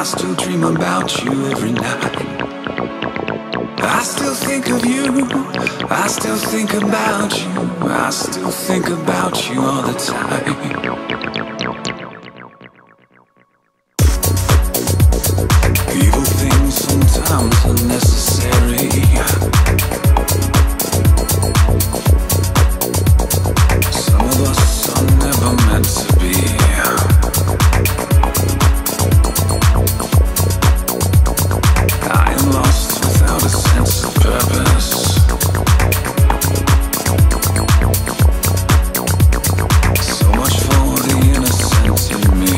I still dream about you every night. I still think of you, I still think about you, I still think about you all the time. Evil things sometimes are necessary. Some of us are never meant to be. I am lost without a sense of purpose. So much for the innocence in me.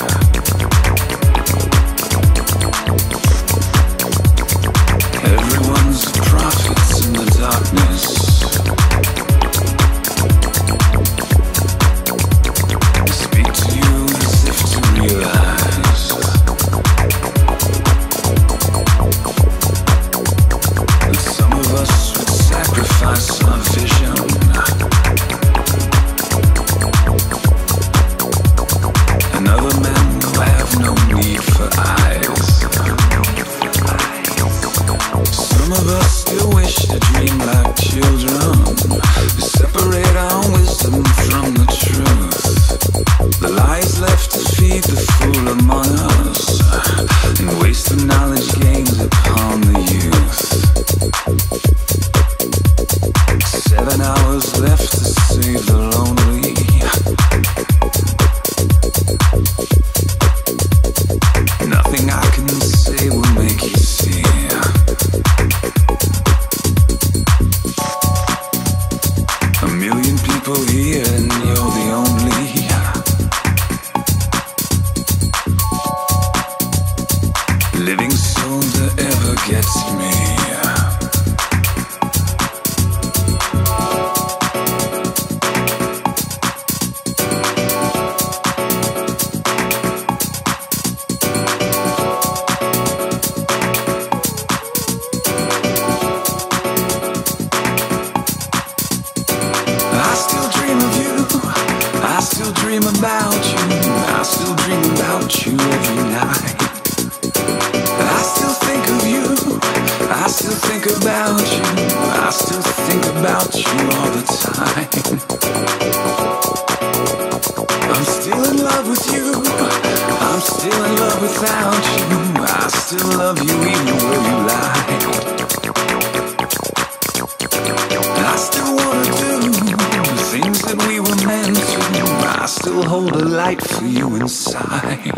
Everyone's a prophet in the darkness. I speak to you as if to realize that some of us would sacrifice our vision. And other men who have no need for eyes. Some of us still wish to dream like children. We separate our wisdom from the truth. The lies left to feed the fool among us, and waste the knowledge gained upon the youth. 7 hours left to save the lonely. Nothing I can say will make you see. A million people here and you're the only. Living soul that ever gets me. I still dream of you, I still dream about you, I still dream about you every night. I still think of you, I still think about you, I still think about you all the time. I'm still in love with you, I'm still in love without you, I still love you even though you lie. I still wanna do the things that we were meant to. I still hold a light for you inside.